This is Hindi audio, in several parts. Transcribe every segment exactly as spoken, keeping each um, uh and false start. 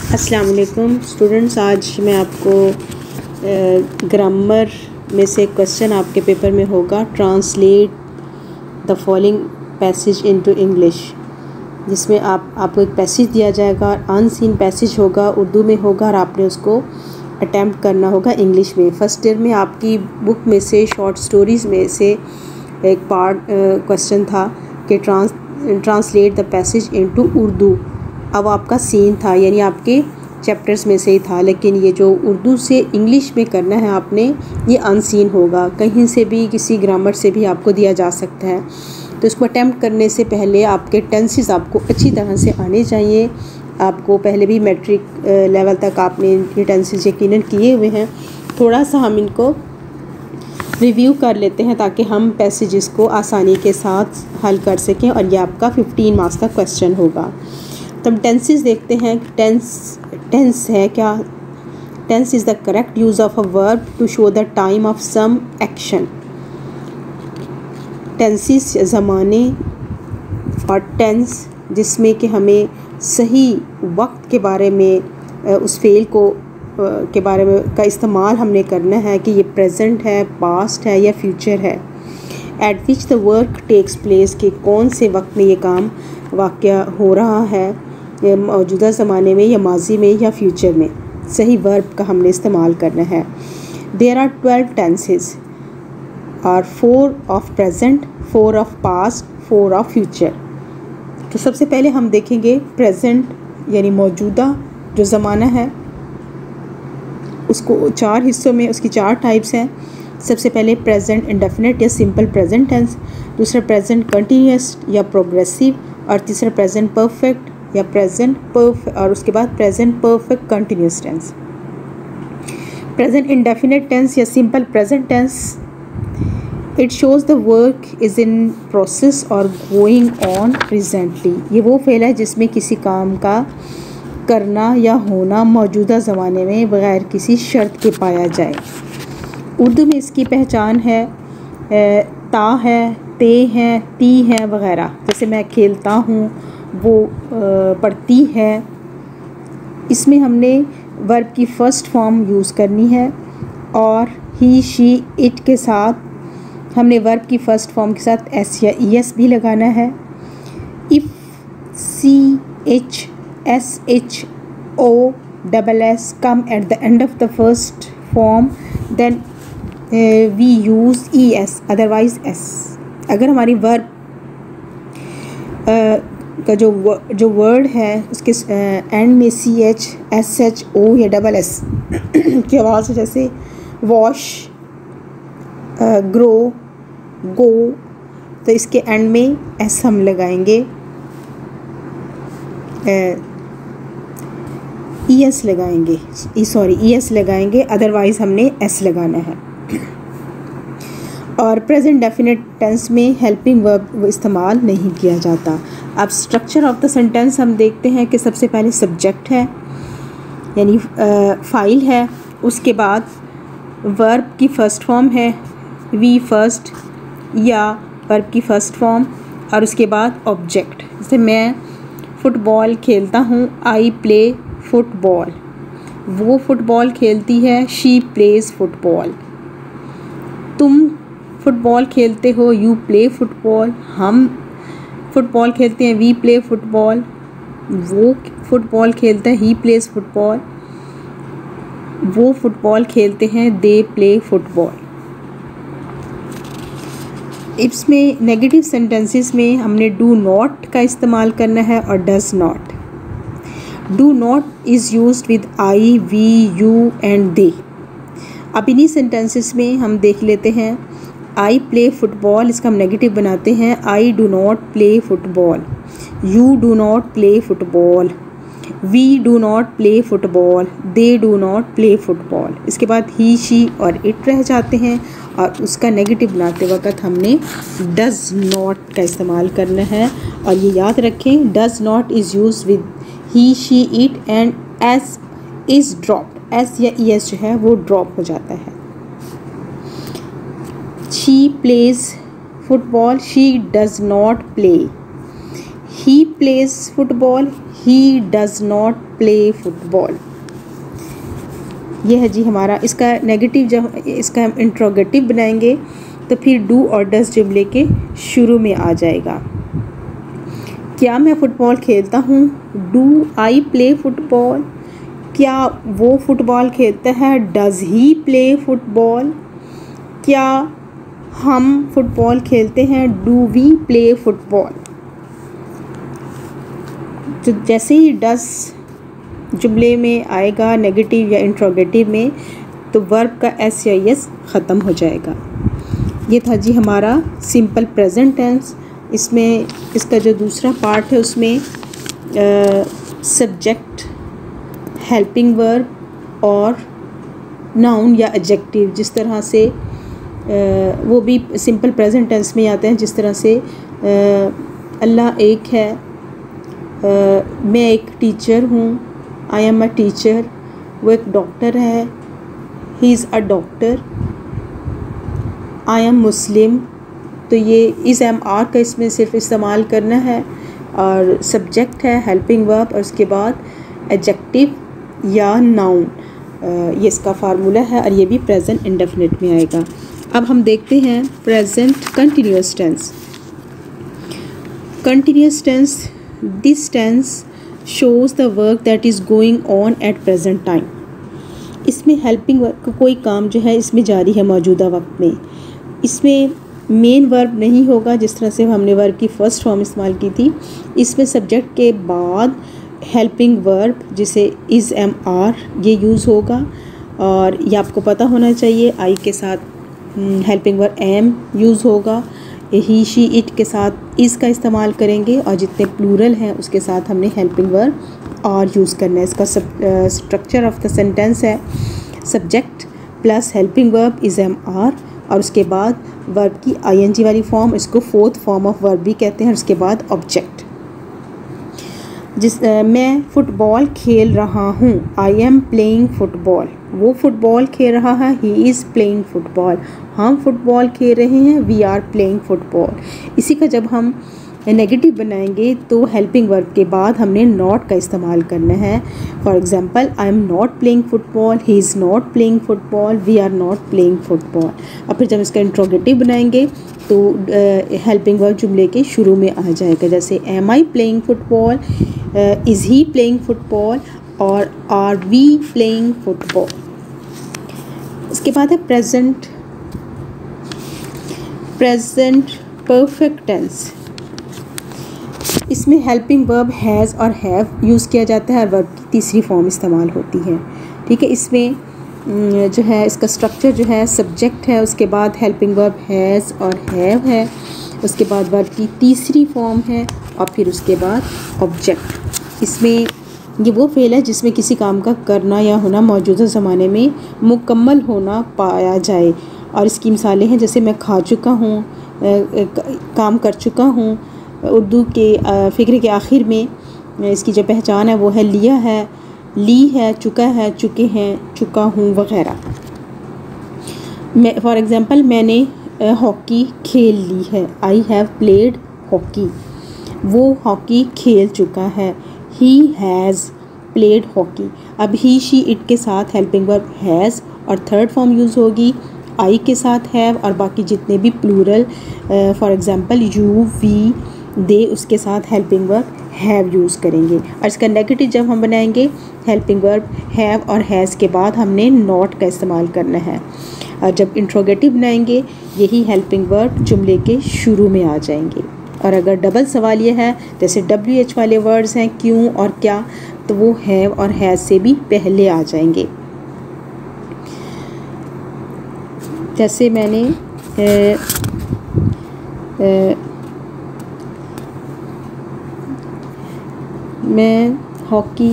अस्सलाम वालेकुम स्टूडेंट्स, आज मैं आपको ग्रामर में से क्वेश्चन आपके पेपर में होगा, translate the following passage into English, जिसमें आप आपको एक पैसेज दिया जाएगा, अनसीन पैसेज होगा, उर्दू में होगा और आपने उसको अटैम्प्ट करना होगा इंग्लिश में। फर्स्ट ईयर में आपकी बुक में से शॉर्ट स्टोरीज़ में से एक पार्ट क्वेश्चन था कि trans translate the passage into Urdu. अब आपका सीन था, यानी आपके चैप्टर्स में से ही था, लेकिन ये जो उर्दू से इंग्लिश में करना है आपने, ये अनसीन होगा, कहीं से भी किसी ग्रामर से भी आपको दिया जा सकता है। तो इसको अटैम्प्ट करने से पहले आपके टेंसेस आपको अच्छी तरह से आने चाहिए। आपको पहले भी मैट्रिक लेवल तक आपने ये टेंसेस यकीनन किए हुए हैं। थोड़ा सा हम इनको रिव्यू कर लेते हैं ताकि हम पैसेजेस को आसानी के साथ हल कर सकें, और ये आपका फिफ्टीन मार्क्स का क्वेश्चन होगा। तो हम टेंसेस देखते हैं। टेंस टेंस है क्या? Tense is the correct use of a verb to show the time of some action. Tenses ज़माने और टेंस जिसमें कि हमें सही वक्त के बारे में, उस फेल को के बारे में का इस्तेमाल हमने करना है कि ये प्रेजेंट है, पास्ट है या फ्यूचर है। At which the work takes place, कि कौन से वक्त में ये काम वाक़या हो रहा है, मौजूदा ज़माने में या माजी में या फ्यूचर में। सही वर्ब का हमने इस्तेमाल करना है। देयर आर ट्वेल्व टेंसेस और four of present, four of past, four of future. तो सबसे पहले हम देखेंगे प्रेजेंट यानी मौजूदा जो ज़माना है, उसको चार हिस्सों में, उसकी चार टाइप्स हैं। सबसे पहले प्रेजेंट इंडेफिनिट या सिंपल प्रेजेंट टेंस, दूसरा प्रेजेंट कंटिन्यूस या प्रोग्रेसिव, और तीसरा प्रेजेंट परफेक्ट या प्रेजेंट परफेक्ट, और उसके बाद present perfect continuous tense. Present indefinite tense या simple present tense, it shows the work is in process और गोइंग ऑन प्रेजेंटली। ये वो फेल है जिसमें किसी काम का करना या होना मौजूदा ज़माने में बग़ैर किसी शर्त के पाया जाए। उर्दू में इसकी पहचान है ता है, ते हैं, ती हैं वग़ैरह। जैसे मैं खेलता हूँ, वो पढ़ती है। इसमें हमने वर्ब की फ़र्स्ट फॉर्म यूज़ करनी है, और ही, शी, इट के साथ हमने वर्ब की फ़र्स्ट फॉर्म के साथ एस या ई एस भी लगाना है। If, C, H, S, H, O, double S come at the end of the first form, then we use E S, otherwise S. अगर हमारी वर्ब uh, का जो जो वर्ड है उसके एंड में C H, S H, O या डबल एस की आवाज़, जैसे वॉश, ग्रो, गो, तो इसके एंड में एस हम लगाएंगे, ई एस लगाएंगे, ई सॉरी ई एस लगाएंगे, अदरवाइज़ हमने एस लगाना है। और प्रेजेंट डेफिनेट टेंस में हेल्पिंग वर्ब इस्तेमाल नहीं किया जाता। अब स्ट्रक्चर ऑफ द सेंटेंस हम देखते हैं कि सबसे पहले सब्जेक्ट है, यानी फ़ाइल है, उसके बाद वर्ब की फ़र्स्ट फॉर्म है वी फर्स्ट या वर्ब की फ़र्स्ट फॉर्म, और उसके बाद ऑब्जेक्ट। जैसे मैं फ़ुटबॉल खेलता हूँ, आई प्ले फुटबॉल। वो फ़ुटबॉल खेलती है, शी प्लेज़ फुटबॉल। तुम फ़ुटबॉल खेलते हो, यू प्ले फुटबॉल। हम फ़ुटबॉल खेलते हैं, वी प्ले फुटबॉल। वो फ़ुटबॉल खेलता है, ही प्लेज़ फुटबॉल। वो फ़ुटबॉल खेलते हैं, दे प्ले फुटबॉल। इसमें नेगेटिव सेंटेंसेस में हमने डू नॉट का इस्तेमाल करना है और does not. Do not is used with I, we, you and they. अब इन्हीं सेंटेंसेस में हम देख लेते हैं। आई प्ले फुटबॉल, इसका हम नेगेटिव बनाते हैं, I do not play football. You do not play football. We do not play football. They do not play football. इसके बाद ही, शी और इट रह जाते हैं, और उसका नेगेटिव बनाते वक्त हमने डज़ नॉट का इस्तेमाल करना है। और ये याद रखें, does not is use with he, she, it and S is dropped. S या ई एस जो है वो ड्रॉप हो जाता है। She plays football, she does not play. He plays football, he does not play football. ये है जी हमारा, इसका नेगेटिव जब इसका हम इंट्रोगेटिव बनाएंगे तो फिर डू और डज जुमले के शुरू में आ जाएगा। क्या मैं फ़ुटबॉल खेलता हूँ, डू आई प्ले फुटबॉल। क्या वो फुटबॉल खेलता है, डज़ ही प्ले फुटबॉल। क्या हम फुटबॉल खेलते हैं, डू वी प्ले फुटबॉल। तो जैसे ही डज़ जुमले में आएगा नेगेटिव या इंट्रोगेटिव में, तो वर्ब का एस या एस ख़त्म हो जाएगा। ये था जी हमारा सिंपल प्रेजेंट टेंस। इसमें इसका जो दूसरा पार्ट है उसमें सब्जेक्ट, हेल्पिंग वर्ब और नाउन या एडजेक्टिव जिस तरह से आ, वो भी सिंपल प्रेजेंट टेंस में आते हैं। जिस तरह से आ, अल्लाह एक है, आ, मैं एक टीचर हूँ, आई एम अ टीचर। वो एक डॉक्टर है, he is a doctor. I am Muslim, तो ये इस एम आर का इसमें सिर्फ इस्तेमाल करना है। और सब्जेक्ट है, हेल्पिंग वर्ब, और उसके बाद एडजेक्टिव या नाउन, ये इसका फार्मूला है और ये भी प्रेजेंट इंडेफिनिट में आएगा। अब हम देखते हैं present continuous tense. Continuous tense, this tense shows the work that is going on at present time. इसमें हेल्पिंग वर्क का कोई काम जो है इसमें जारी है मौजूदा वक्त में। इसमें मेन वर्ब नहीं होगा जिस तरह से हमने वर्ब की फ़र्स्ट फॉर्म इस्तेमाल की थी। इसमें सब्जेक्ट के बाद हेल्पिंग वर्ब जिसे इज़ एम आर ये यूज़ होगा, और ये आपको पता होना चाहिए। आई के साथ हेल्पिंग वर्ब एम यूज़ होगा, ही शी इट के साथ इज़ का इस्तेमाल करेंगे, और जितने प्लूरल हैं उसके साथ हमने हेल्पिंग वर्ब और यूज़ करना है। इसका स्ट्रक्चर ऑफ द सेंटेंस है subject plus helping verb is am are, और उसके बाद वर्ब की आईएनजी वाली फॉर्म, इसको फोर्थ फॉर्म ऑफ वर्ब भी कहते हैं। उसके बाद ऑब्जेक्ट। जिस आ, मैं फ़ुटबॉल खेल रहा हूँ, आई एम प्लेइंग फ़ुटबॉल। वो फ़ुटबॉल खेल रहा है, ही इज़ प्लेइंग फ़ुटबॉल। हम फुटबॉल खेल रहे हैं, वी आर प्लेइंग फ़ुटबॉल। इसी का जब हम नेगेटिव बनाएंगे तो हेल्पिंग वर्ब के बाद हमने नॉट का इस्तेमाल करना है। For example, I am not playing football, he is not playing football, we are not playing football. और फिर जब इसका इंट्रोगेटिव बनाएंगे तो हेल्पिंग वर्ब जुमले के शुरू में आ जाएगा, जैसे am I playing football, is he playing football, और आर वी प्लेइंग फुटबॉल। इसके बाद है प्रेजेंट प्रेजेंट परफेक्ट टेंस। इसमें हेल्पिंग वर्ब हैज़ और हैव यूज़ किया जाता है और वर्ब की तीसरी फॉर्म इस्तेमाल होती है। ठीक है, इसमें जो है इसका स्ट्रक्चर जो है सब्जेक्ट है, उसके बाद हेल्पिंग वर्ब हैज़ और हैव है, उसके बाद वर्ब की तीसरी फॉर्म है, और फिर उसके बाद ऑब्जेक्ट। इसमें ये वो फ़ेल है जिसमें किसी काम का करना या होना मौजूदा ज़माने में मुकम्मल होना पाया जाए, और इसकी मिसालें हैं जैसे मैं खा चुका हूँ, काम कर चुका हूँ। उर्दू के फ़िक्र के आखिर में इसकी जो पहचान है वो है लिया है, ली है, चुका है, चुके हैं, चुका हूँ वग़ैरह। मैं फॉर एग्ज़ाम्पल, मैंने हॉकी खेल ली है, आई हैव प्लेड हॉकी। वो हॉकी खेल चुका है, ही हैज़ प्लेड हॉकी। अब ही शी इट के साथ हेल्पिंग वर्ब हैज़ और थर्ड फॉर्म यूज़ होगी, आई के साथ हैव, और बाकी जितने भी plural for example you, we, they, उसके साथ हेल्पिंग वर्ब हैव यूज़ करेंगे। और इसका नेगेटिव जब हम बनाएंगे हेल्पिंग वर्ब हैव और हैज़ के बाद हमने नॉट का इस्तेमाल करना है, और जब इंट्रोगेटिव बनाएंगे यही हेल्पिंग वर्ब जुमले के शुरू में आ जाएंगे। और अगर डबल सवाल ये है जैसे डब्ल्यू एच वाले वर्ड्स हैं क्यों और क्या, तो वो हैव और हैज़ से भी पहले आ जाएंगे। जैसे मैंने ए, ए, मैं हॉकी,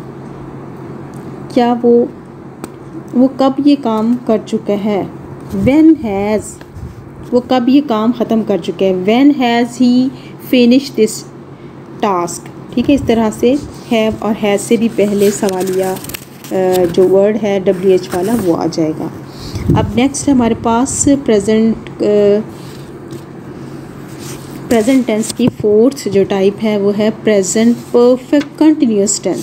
क्या वो वो कब ये काम कर चुका है, व्हेन हैज़, वो कब ये काम ख़त्म कर चुके हैं, when has he finish this task. ठीक है, इस तरह से हैव और हैज़ से भी पहले सवालिया जो वर्ड है डब्ल्यू एच वाला वो आ जाएगा। अब नेक्स्ट हमारे पास प्रेजेंट प्रेजेंट टेंस की फोर्थ जो टाइप है वो है प्रेजेंट परफेक्ट कंटिन्यूस टेंस।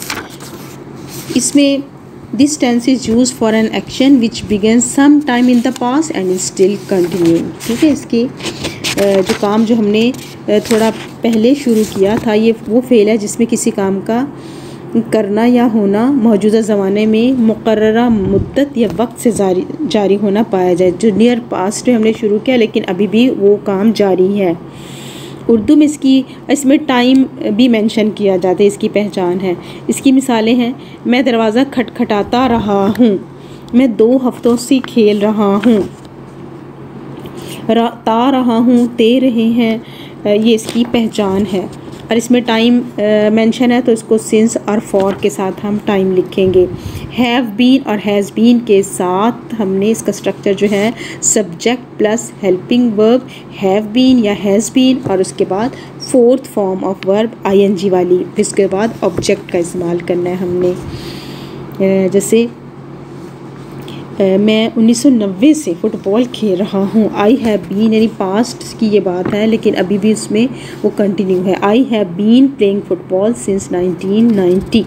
इसमें this tense is use for an action which began some time in the past and is still continuing. ठीक है, इसकी जो काम जो हमने थोड़ा पहले शुरू किया था, ये वो फेल है जिसमें किसी काम का करना या होना मौजूदा ज़माने में मुकर्ररा मुद्दत या वक्त से जारी जारी होना पाया जाए। जो नियर पास्ट में हमने शुरू किया लेकिन अभी भी वो काम जारी है। उर्दू में इसकी इसमें टाइम भी मेंशन किया जाता है, इसकी पहचान है। इसकी मिसालें हैं, मैं दरवाज़ा खटखटाता रहा हूँ, मैं दो हफ्तों से खेल रहा हूँ, ता रहा हूँ, ते रहे हैं, ये इसकी पहचान है। और इसमें टाइम मेंशन है तो इसको सिंस और फॉर के साथ हम टाइम लिखेंगे। हैव बीन और हैज़ बीन के साथ हमने इसका स्ट्रक्चर जो है subject plus helping verb have been या हैज़ बीन और उसके बाद fourth form of verb ING वाली, फिर इसके बाद ऑब्जेक्ट का इस्तेमाल करना है हमने। जैसे मैं उन्नीस सौ नब्बे से फ़ुटबॉल खेल रहा हूँ। आई हैव बीन यानी पास्ट की ये बात है लेकिन अभी भी उसमें वो कंटिन्यू है। I have been playing football since nineteen ninety.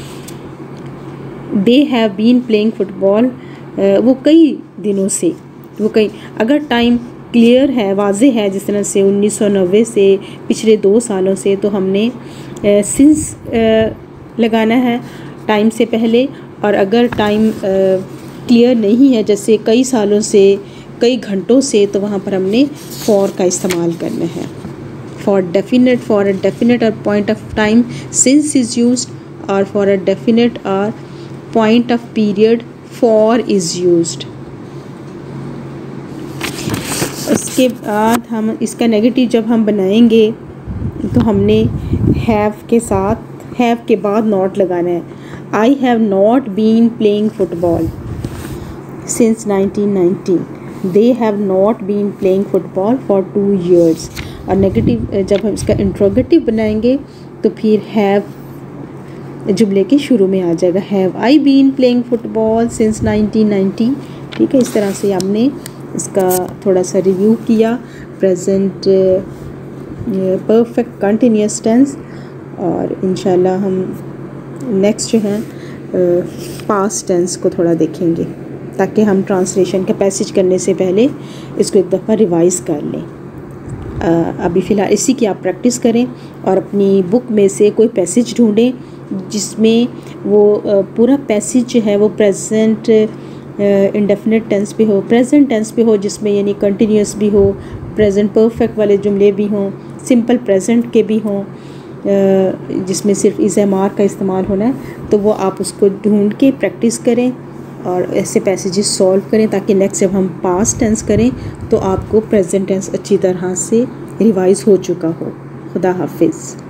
They have been playing football, वो कई दिनों से, वो कई अगर टाइम क्लियर है, वाज़े है, जिस तरह से उन्नीस सौ नब्बे से पिछले दो सालों से, तो हमने सिंस लगाना है टाइम से पहले। और अगर टाइम क्लियर नहीं है जैसे कई सालों से, कई घंटों से, तो वहाँ पर हमने फॉर का इस्तेमाल करना है। For definite, for a definite और point of time since is used और फॉर अ डेफिनेट और point of period for is used. उसके बाद हम इसका नेगेटिव जब हम बनाएंगे तो हमने हैव के साथ, हैव के बाद नॉट लगाना है। I have not been playing football since nineteen ninety. They have not been playing football for two years. और नेगेटिव जब हम इसका इंट्रोगेटिव बनाएंगे तो फिर हैव जुमले के शुरू में आ जाएगा। Have I been playing football since nineteen ninety. ठीक है, इस तरह से हमने इसका थोड़ा सा रिव्यू किया प्रेजेंट परफेक्ट कंटिन्यूस टेंस। और इंशाल्लाह हम नेक्स्ट जो है पास्ट टेंस को थोड़ा देखेंगे ताकि हम ट्रांसलेशन का पैसेज करने से पहले इसको एक दफ़ा रिवाइज़ कर लें। आ, अभी फ़िलहाल इसी की आप प्रैक्टिस करें और अपनी बुक में से कोई पैसेज ढूंढें जिसमें वो आ, पूरा पैसेज जो है वो प्रेजेंट इंडेफिनिट टेंस पे हो, प्रेजेंट टेंस पे हो, जिसमें यानी कंटिन्यूस भी हो, प्रेजेंट परफेक्ट वाले जुमले भी हों, सिंपल प्रेजेंट के भी हों, जिसमें सिर्फ इज़ एम आर का इस्तेमाल होना है। तो वो आप उसको ढूंढ के प्रैक्टिस करें और ऐसे पैसेजेस सॉल्व करें ताकि नेक्स्ट जब हम पास्ट टेंस करें तो आपको प्रेजेंट टेंस अच्छी तरह से रिवाइज़ हो चुका हो। खुदा हाफिज़।